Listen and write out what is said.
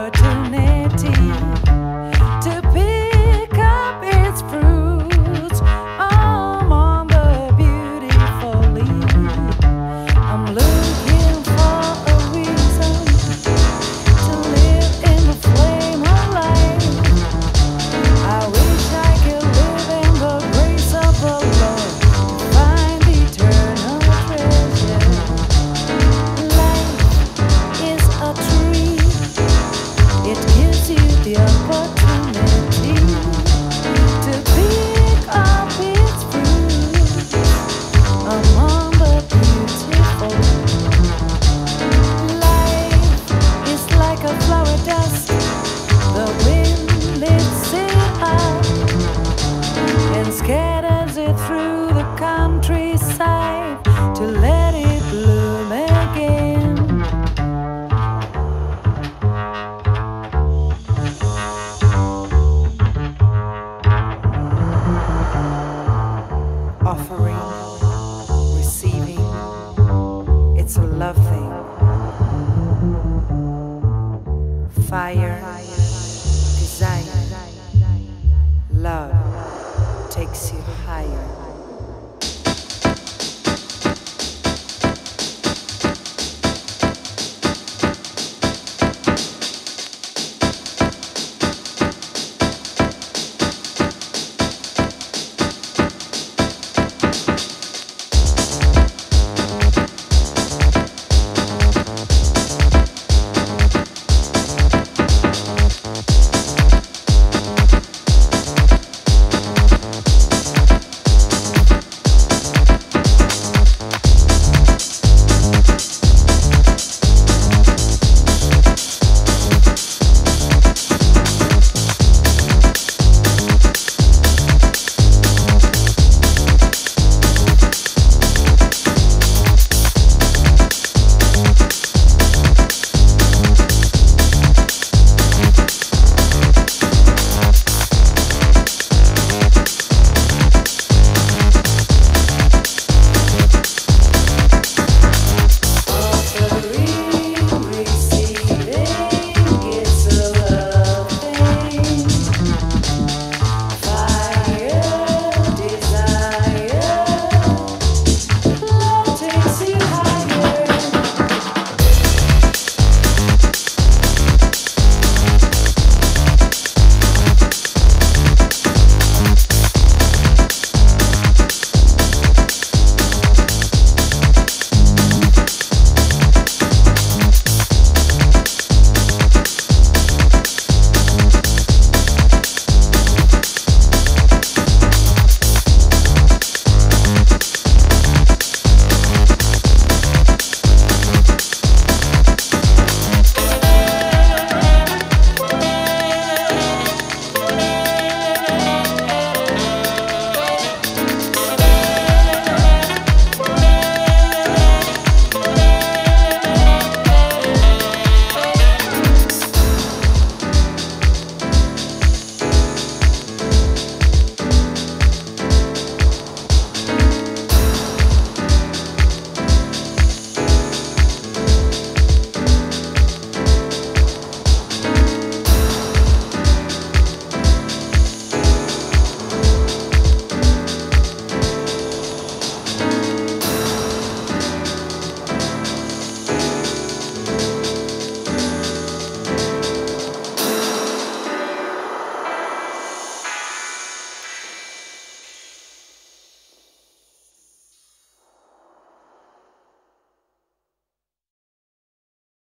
opportunity to pick up its fruits. I'm on the beautiful leaf. I'm looking for a reason to live in the flame of life. I wish I could live in the grace of the Lord, find eternal treasure. Life is a tree. It gives you the opportunity to pick up its fruit among the beautiful. Life is like a flower dust. The wind lifts it up and scatters it through the countryside to let it bloom again. Offering, receiving, it's a love thing. Fire, desire, love takes you higher.